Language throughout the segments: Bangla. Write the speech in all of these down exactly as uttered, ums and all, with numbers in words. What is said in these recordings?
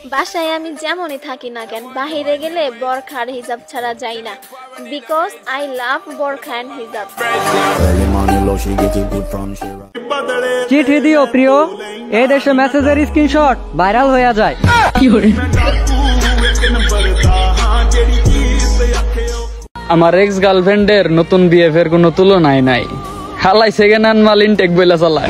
বাসায় আমি যেমনই থাকি না কেন বাহিরে গেলে বোরখা আর হিজাব ছাড়া যাই না, বিকজ আই লাভ বোরখা এন্ড হিজাব। চিঠি দিও প্রিয়, এই দেশে মেসেজের স্ক্রিনশট ভাইরাল হয়ে যায়। আমার এক্স গার্লফ্রেন্ডের নতুন বিএফের কোনো তুলনাই নাই। হালাই সেকেন্ড হ্যান্ড মাল ইনটেক বইলা চালায়।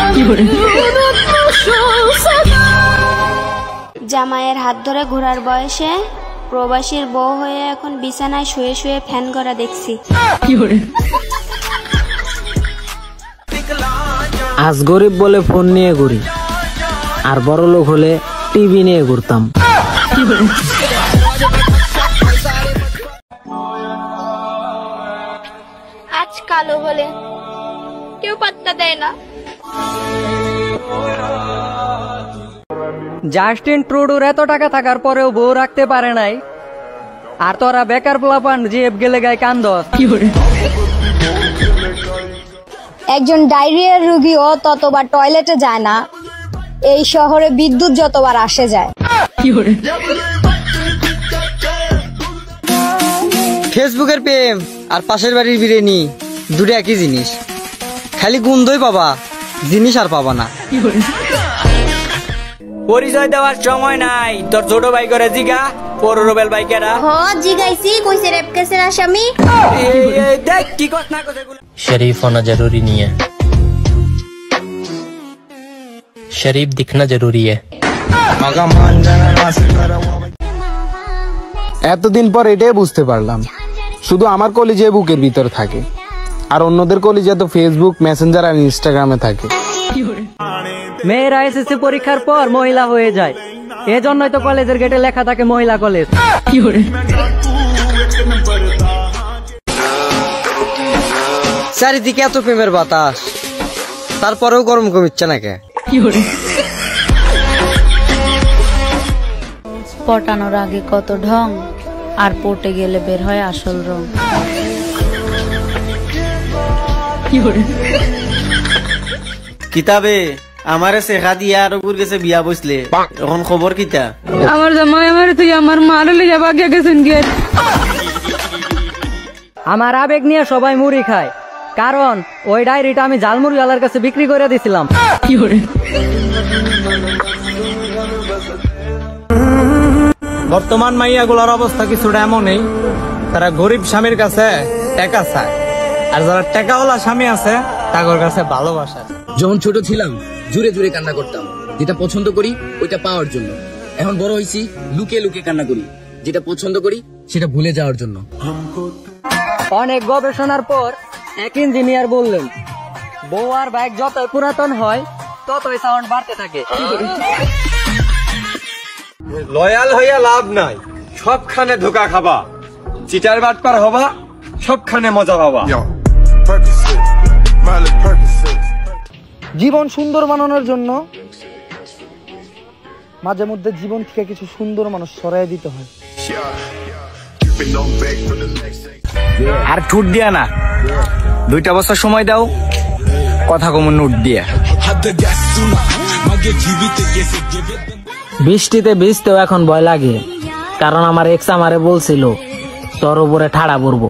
জামাইয়ের হাত ধরে ঘোরার বয়সে প্রবাসীর বউ হয়ে এখন বিছানায় শুয়ে শুয়ে ফ্যান করা দেখছি। আজ গরিব বলে ফোন নিয়ে ঘুরি, আর বড় লোক হলে টিভি নিয়ে ঘুরতাম। আজ কালো বলে কেউ পাত্তা দেয় না। জাস্টিন ট্রুডোর এত টাকা থাকার পরেও বউ রাখতে পারে নাই, আর তোরা বেকার পোলাপান জিএফ গেলে গায়ে কান্দস। একজন ডায়রিয়ার রোগীও ততবার টয়লেটে যায় না, এই শহরে বিদ্যুৎ যতবার আসে যায়। ফেসবুকের প্রেম আর পাশের বাড়ির বিরিয়ানি দুটো একই জিনিস, খালি গন্ধই পাবা, জিনিস আর পাবা না। পরিচয় দেওয়ার সময় নাই, তোর ছোট ভাই করে জিগা পররবেল ভাই কেডা? হ জিগাইছি, কইছে রেপ কেসের আসামি। দেখ কি কস না কস এগুলো। शरीफ होना जरूरी नहीं है, शरीफ दिखना जरूरी है। এতদিন পর এটাই বুঝতে পারলাম, শুধু আমার কলিজে বুকের ভিতর থাকে, আর অন্যদের কলিজে তো ফেসবুক, মেসেঞ্জার আর ইনস্টাগ্রামে থাকে। মেয়েরা এসএসসি পরীক্ষার পর মহিলা হয়ে যায়, এজন্যই তো কলেজের গেটে লেখা থাকে মহিলা কলেজ। চারিদিকে এত প্রেমের বাতাস, তারপরেও গরম কমিচ্ছে না কে? পটানোর আগে কত ঢং, আর পটে গেলে বের হয় আসল রং। কিতাবে আমারে শেখা দিয়া আর উপর গেছে বিয়া বসলে, এখন খবর কিতা? আমার জামাই আমার তুই আমার মারলে যাবা গেছেন গে। আমার আবেগ নিয়ে সবাই মুড়ি খায়, কারণ ওই ডায়েরিটা আমি ঝালমুড়ি ওয়ালার কাছে বিক্রি করে দিছিলাম। বর্তমান মাইয়াগুলোর অবস্থা কিছুটা এমনই, তারা গরিব স্বামীর কাছে টাকা চায়, আর যারা টাকাওয়ালা স্বামী আছে তাদের কাছে ভালোবাসা। যখন ছোট ছিলাম জুড়ে জুড়ে কান্না করতাম, যেটা পছন্দ করি ওইটা পাওয়ার জন্য। এখন বড় হয়েছি, লুকিয়ে লুকিয়ে কান্না করি, যেটা পছন্দ করি সেটা ভুলে যাওয়ার জন্য। অনেক গবেষণার পর এক ইঞ্জিনিয়ার বললেন, বউ আর বাইক যতই পুরাতন হয় ততই সাউন্ড বাড়তে থাকে। লয়াল হইয়া লাভ নাই, সবখানে ধোকা খাবা, চিটার বাটপার হবা, সবখানে মজা পাবা। জীবন সুন্দর বানানোর জন্য মাঝে মধ্যে জীবন থেকে কিছু সুন্দর মানুষ সরাই দিতে হয়। আর ঠুট দিয়া না, দুইটা বছর সময় দাও, কথা কম নোট দিয়া। বৃষ্টিতে ভিজতেও এখন ভয় লাগে, কারণ আমার এক্স আমারে বলছিল তোর উপরে ঠাড়া পড়বো।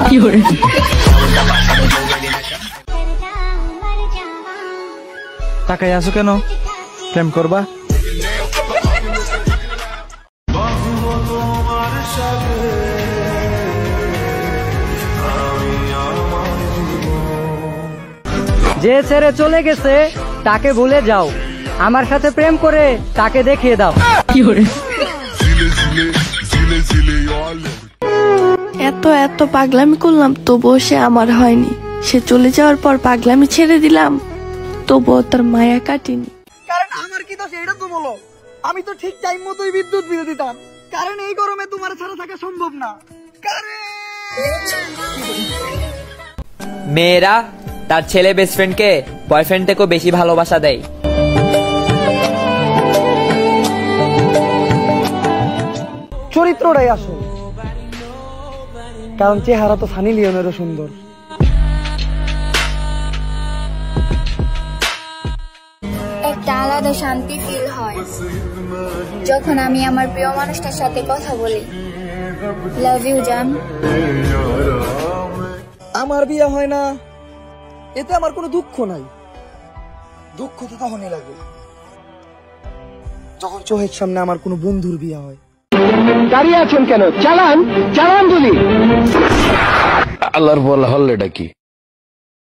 তাকাই আছো কেন? প্রেম করবা? যে ছেড়ে চলে গেছে তাকে ভুলে যাও, আমার সাথে প্রেম করে তাকে দেখিয়ে দাও। এত এত পাগলামি করলাম তবুও সে আমার হয়নি। সে চলে যাওয়ার পর পাগলামি ছেড়ে দিলাম, তবুও তার মায়া কাটেনি। কারণ আমার কি দোষ এটা তো বলো? আমি তো ঠিক টাইম মতোই বিদ্যুৎ বিল দিতাম, কারণ এই গরমে তোমার ছাড়া থাকা সম্ভব না। মেয়েরা তার ছেলে বেস্ট ফ্রেন্ডকে বয়ফ্রেন্ড থেকেও বেশি ভালোবাসা দেয়। চরিত্রটাই আসল, কারণ চেহারা তো সানি লিওনেরও সুন্দর। একটা আলাদা শান্তি ফিল হয়। যখন আমি আমার প্রিয় মানুষটার সাথে কথা বলি। লাভ ইউ জান। আমার বিয়ে হয় না এতে আমার কোনো দুঃখ নাই, দুঃখ তো তখনই লাগে যখন চোখের সামনে আমার কোনো বন্ধুর বিয়ে হয়। দাঁড়িয়ে আছেন কেন? চালান চালান গুলি। আল্লাহর বলা হল্লেটা কি?